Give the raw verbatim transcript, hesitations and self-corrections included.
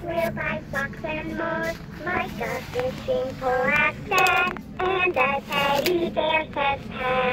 We'll buy socks and more, like a fishing pole at Dad. And the teddy bear says,